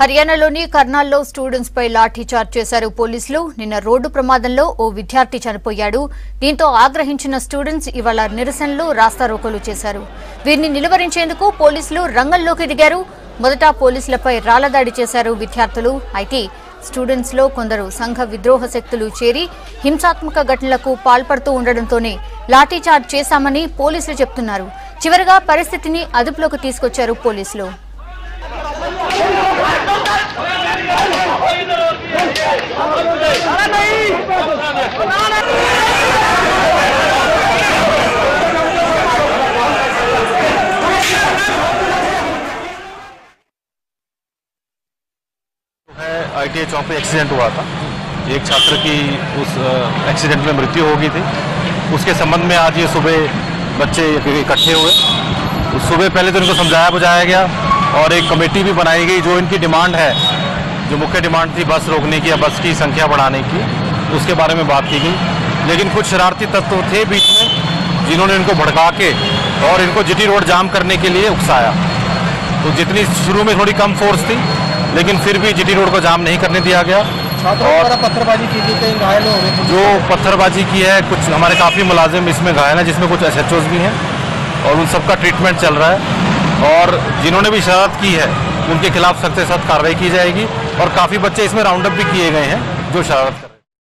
హర్యానాలోని కర్నాల్లో స్టూడెంట్స్ పై లాఠీ చార్జ్ చేశారు పోలీసులు. నిన్న రోడ్డు ప్రమాదంలో ఓ విద్యార్థి చనిపోయాడు. దీంతో ఆగ్రహించిన స్టూడెంట్స్ ఇవాళ నిరసనలు రాస్తారోకోలు చేశారు. వీరిని నిలువరించేందుకు పోలీసులు రంగంలోకి దిగారు. మొదట పోలీసులపై రాళ్లదాడి చేశారు విద్యార్థులు. అయితే స్టూడెంట్స్ లో కొందరు సంఘ విద్రోహ శక్తులు చేరి హింసాత్మక ఘటనలకు పాల్పడుతూ ఉండడంతోనే లాఠీ చార్జ్ చేశామని పోలీసులు చెప్తున్నారు. చివరగా పరిస్థితిని అదుపులోకి తీసుకొచ్చారు పోలీసులు. ITI चौक पे एक्सीडेंट हुआ था। एक छात्र की उस एक्सीडेंट में मृत्यु हो गई थी। उसके संबंध में आज ये सुबह बच्चे इकट्ठे हुए। उस सुबह पहले तो इनको समझाया बुझाया गया और एक कमेटी भी बनाई गई। जो इनकी डिमांड है, जो मुख्य डिमांड थी बस रोकने की या बस की संख्या बढ़ाने की, उसके बारे में बात की गई। लेकिन कुछ शरारती तत्व थे बीच में, जिन्होंने इनको भड़का के और इनको जीटी रोड जाम करने के लिए उकसाया। तो जितनी शुरू में थोड़ी कम फोर्स थी, लेकिन फिर भी जीटी रोड को जाम नहीं करने दिया गया। और पत्थरबाजी की गई, कई घायल हो गए। जो पत्थरबाजी की है, कुछ हमारे काफ़ी मुलाजिम इसमें घायल हैं, जिसमें कुछ SHOs भी हैं और उन सबका ट्रीटमेंट चल रहा है। और जिन्होंने भी शरारत की है उनके खिलाफ सख्त से सख्त कार्रवाई की जाएगी। और काफ़ी बच्चे इसमें राउंड अप भी किए गए हैं जो शरारत कर